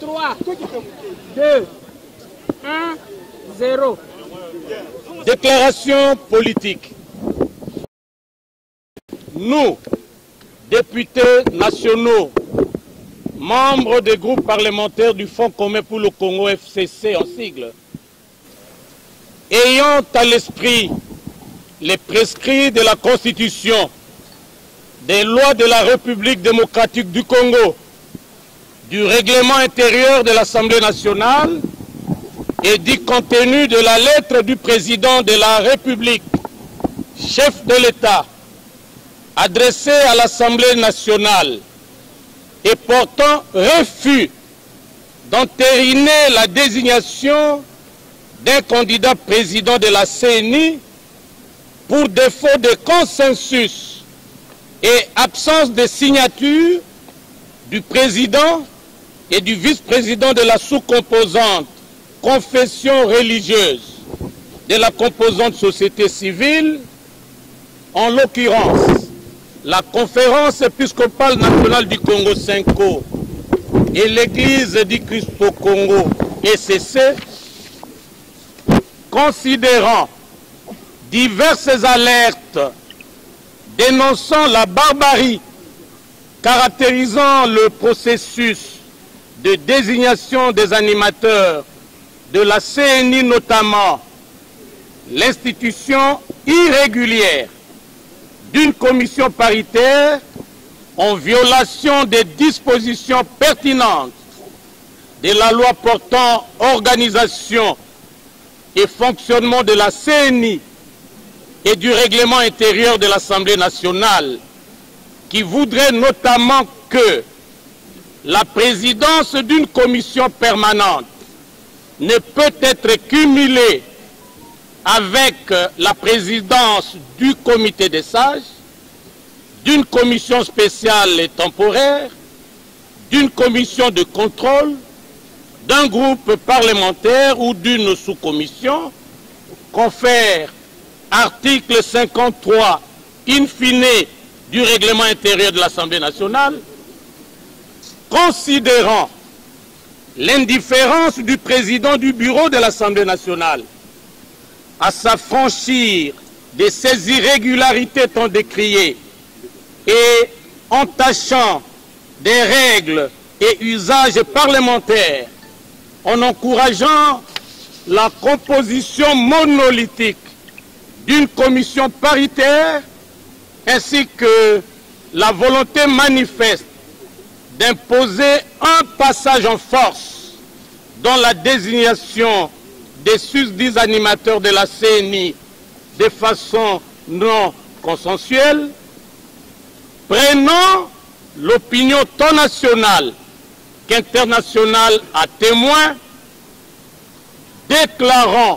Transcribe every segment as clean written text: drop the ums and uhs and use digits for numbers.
3, 2, 1, 0. Déclaration politique. Nous, députés nationaux, membres des groupes parlementaires du Fonds commun pour le Congo, FCC en sigle, ayant à l'esprit les prescrits de la Constitution, des lois de la République démocratique du Congo, du règlement intérieur de l'Assemblée nationale et du contenu de la lettre du président de la République, chef de l'État, adressée à l'Assemblée nationale et portant refus d'entériner la désignation d'un candidat président de la CENI pour défaut de consensus et absence de signature du président et du vice-président de la sous-composante confession religieuse de la composante société civile, en l'occurrence la Conférence épiscopale nationale du Congo (CENCO) et l'Église du Christ au Congo (ECC), considérant diverses alertes dénonçant la barbarie caractérisant le processus de désignation des animateurs de la CENI, notamment l'institution irrégulière d'une commission paritaire en violation des dispositions pertinentes de la loi portant organisation et fonctionnement de la CENI et du règlement intérieur de l'Assemblée nationale, qui voudrait notamment que la présidence d'une commission permanente ne peut être cumulée avec la présidence du comité des sages, d'une commission spéciale et temporaire, d'une commission de contrôle, d'un groupe parlementaire ou d'une sous-commission, confère article 53 in fine du règlement intérieur de l'Assemblée nationale, considérant l'indifférence du président du bureau de l'Assemblée nationale à s'affranchir de ces irrégularités tant décriées et entachant des règles et usages parlementaires, en encourageant la composition monolithique d'une commission paritaire ainsi que la volonté manifeste d'imposer un passage en force dans la désignation des susdits animateurs de la CENI de façon non consensuelle, prenant l'opinion tant nationale qu'internationale à témoin, déclarant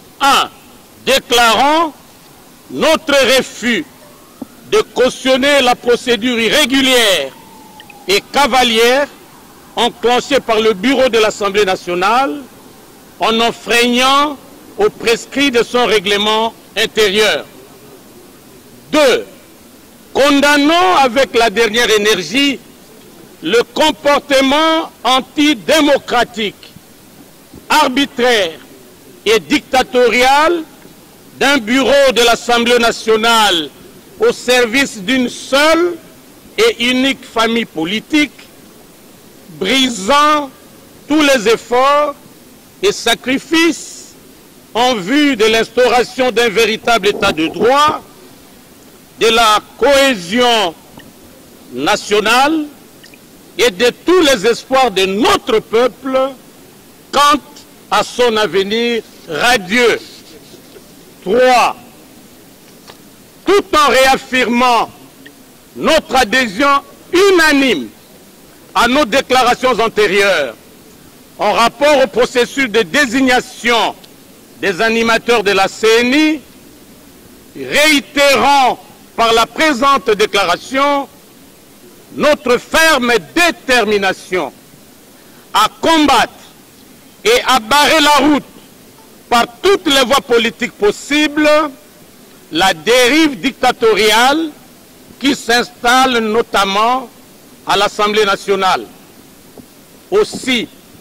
notre refus de cautionner la procédure irrégulière et cavalière enclenchée par le bureau de l'Assemblée nationale en enfreignant aux prescrits de son règlement intérieur. 2. Condamnons avec la dernière énergie le comportement antidémocratique, arbitraire et dictatorial d'un bureau de l'Assemblée nationale au service d'une seule et unique famille politique, brisant tous les efforts et sacrifices en vue de l'instauration d'un véritable état de droit, de la cohésion nationale et de tous les espoirs de notre peuple quant à son avenir radieux. 3. Tout en réaffirmant notre adhésion unanime à nos déclarations antérieures en rapport au processus de désignation des animateurs de la CENI, réitérant par la présente déclaration notre ferme détermination à combattre et à barrer la route par toutes les voies politiques possibles la dérive dictatoriale qui s'installe notamment à l'Assemblée nationale. Aussi,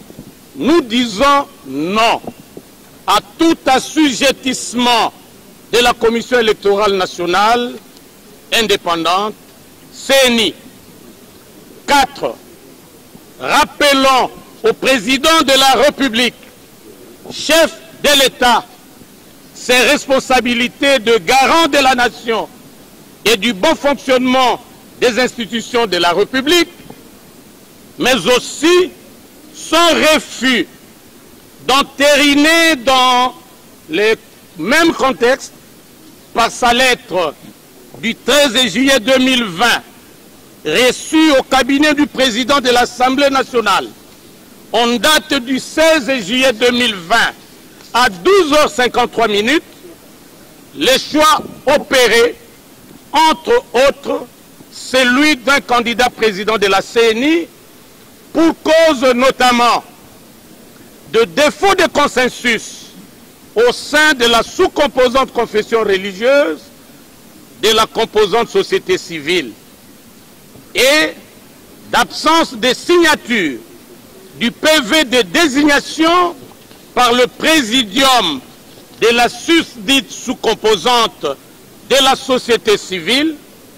nous disons non à tout assujettissement de la Commission électorale nationale indépendante, CENI. 4. Rappelons au président de la République, chef de l'État, ses responsabilités de garant de la nation et du bon fonctionnement des institutions de la République, mais aussi son refus d'entériner dans le même contexte, par sa lettre du 13 juillet 2020, reçue au cabinet du président de l'Assemblée nationale, en date du 16 juillet 2020, à 12h53, les choix opérés, entre autres, celui d'un candidat président de la CENI, pour cause notamment de défaut de consensus au sein de la sous-composante confession religieuse, de la composante société civile, et d'absence de signature du PV de désignation par le présidium de la susdite sous-composante de la société civile,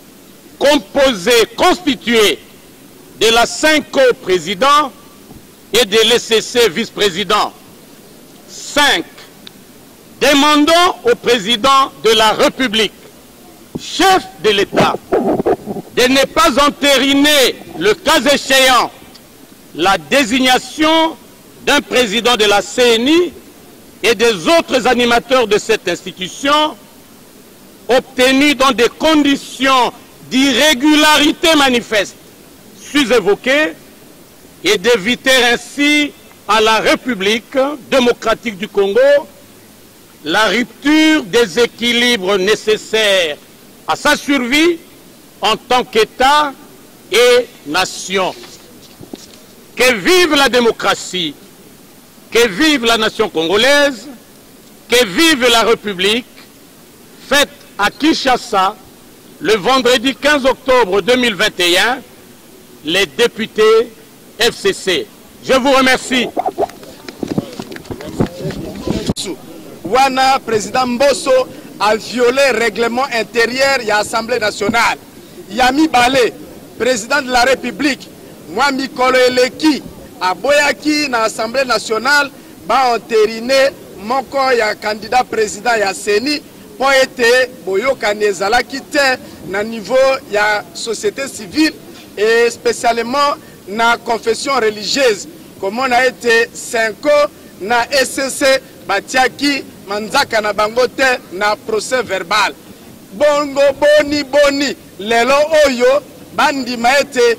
constituée de la 5 co-présidents et de l'ECC vice-président. 5. Demandons au président de la République, chef de l'État, de ne pas entériner, le cas échéant, la désignation d'un président de la CENI et des autres animateurs de cette institution obtenus dans des conditions d'irrégularité manifeste sus-évoquées et d'éviter ainsi à la République démocratique du Congo la rupture des équilibres nécessaires à sa survie en tant qu'État et nation. Que vive la démocratie, que vive la nation congolaise, que vive la République, faite à Kinshasa le vendredi 15 octobre 2021, les députés FCC. Je vous remercie. Wana, président Mbosso a violé le règlement intérieur de l'Assemblée nationale. Yami Balé, président de la République, moi Mikolo Eleki, a Boyaki dans l'Assemblée nationale, ba entériné moko ya candidat président ya CENI pour être Boyoka Nezala quitté na niveau ya société civile et spécialement na confession religieuse. Comme on a été 5 ans na SCC Batiaki Manzaka na bangote na procès verbal. Bongo boni lelo oyo bandi maete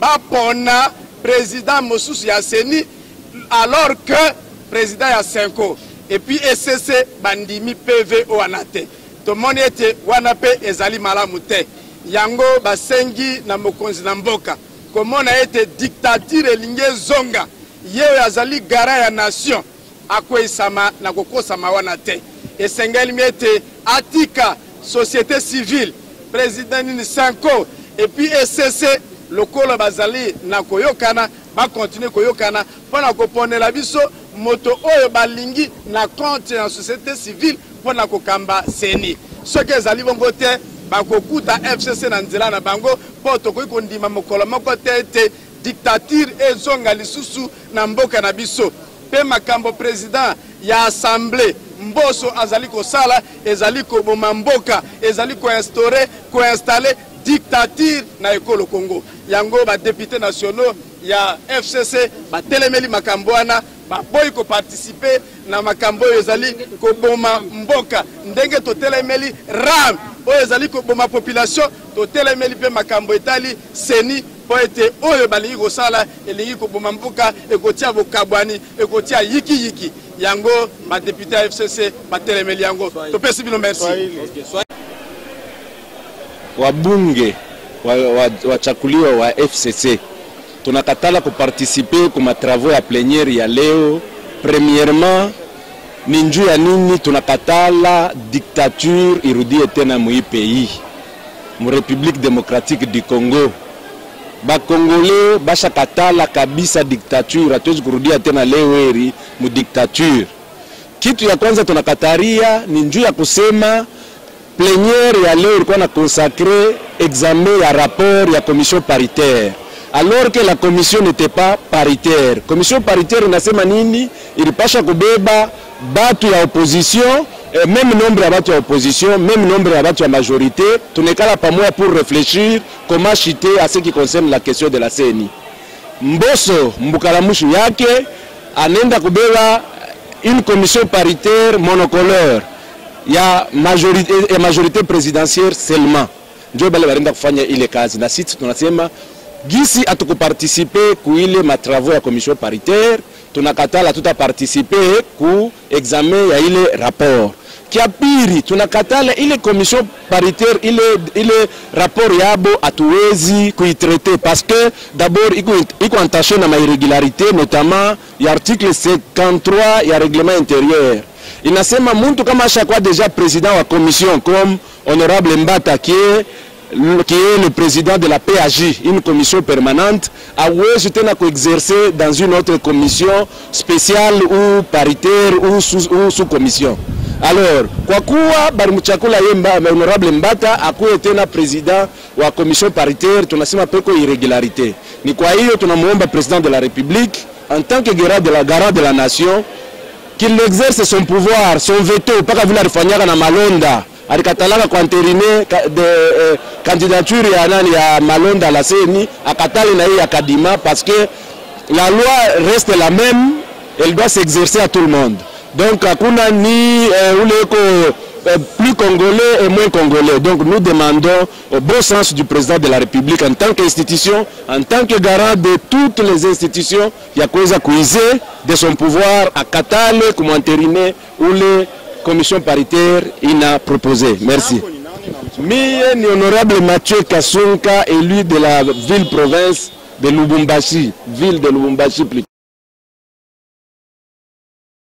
bapona président Mosusu ya CENI alors que président ya 5 ans. Et puis SCC bandimi PV o anate. To moni ete wanape ezali malamu te. Yango basengi na mokonzi na mboka. Comment on a été dictature elinge zonga. Yeo yazali gara ya nation. Akwe sama na koko sama wanate. Et sengeli miete atika société civile. Président ni 5 ans. Et puis SCC lokolo bazali na koyokana ba continuer koyokana pona kopone la biso moto oyo balingi na compte na société civile pona kokamba CENI. Ce que ezali bongo te bakokuta FCC na nzela na bango po tokoki kondima mokolo moko te dictature ezonga lisusu na mboka na biso. Pe makambo président ya assemblée Mbosso azali kosala ezali koboma mboka ezali ko-installer dictature na ekolo Congo. Yango ba députés nationaux ya FCC ba telemeli makambo wana ba boy ko participer na makambo ezali ko boma mboka ndenge to telemeli ram o ezali ko boma population to telemeli pe makambo etali CENI po ete oyo balingi ko sala elingi ko boma mboka ekotia bokabwani ekotia yiki yango ba député FCC ba telemeli yango to pesi bino merci. Wabunge wachakuliwa wa FCC tunakatala kuparticiper kuma travaux ya plénière ya leo. Premièrement, ninju ya nini tunakatala dictature irudie tena mu pays mu République démocratique du Congo. Bakongole basha katala kabisa dictature, hatuwezi kurudia tena leo heri mu dictature. Kitu ya kwanza tunakataria ni njuu ya kusema plénière ya leo ilikuwa na consacré examen ya rapport ya commission paritaire, alors que la commission n'était pas paritaire. Commission paritaire inasema nini? Ilipasha kubeba batu ya opposition, même nombre ya batu ya opposition, même nombre ya batu ya majorité, tunekala pamoja pour réfléchir comment chiter à ce qui concerne la question de la CENI. Mboso mbukalamushu yake anenda kubeba une commission paritaire monocolore ya majorité présidentielle seulement. Ndio bale barenda kufanya ile kazi, na sisi tunasema gisi atukuparticiper ku ile matravaux ya commission paritaire, tunakatala tutaparticiper ku examen ya ile rapport. Kia pili tunakatala ile commission paritaire ile rapport yabo atuwezi kuitraiter parce que d'abord iko entaché na irrégularité, notamment ya article 53 ya règlement intérieur. Inasema muntu kama ashakuwa déjà président wa commission comme honorable Mbata qui est le président de la PAJ, une commission permanente, awezi tena exercer dans une autre commission spéciale ou paritaire ou sous-commission. Alors, kwa kuwa barimuchakula ye honorable Mbata akuwe tena président wa commission paritaire, tunasema peko irrégularité. Ni kwa hiyo tunamuomba président de la République en tant que garant de la nation qu'il exerce son pouvoir, son veto, paka vile alifanyaka na Malonda. Alikatalaka kwa entériner de candidature ya nani ya Malonda la CENI, akatali na hii akadima parce que la loi reste la même, elle doit s'exercer à tout le monde. Donc hakuna ni plus congolais et moins congolais. Donc nous demandons au bon sens du président de la République en tant qu'institution, en tant que garant de toutes les institutions, ya kuweza kuiser de son pouvoir à Katale comme entériner ou les commission paritaire ina proposé. Merci. Mie ni honorable Mathieu Kasonka, élu de la ville-province de Lubumbashi, ville de Lubumbashi plutôt.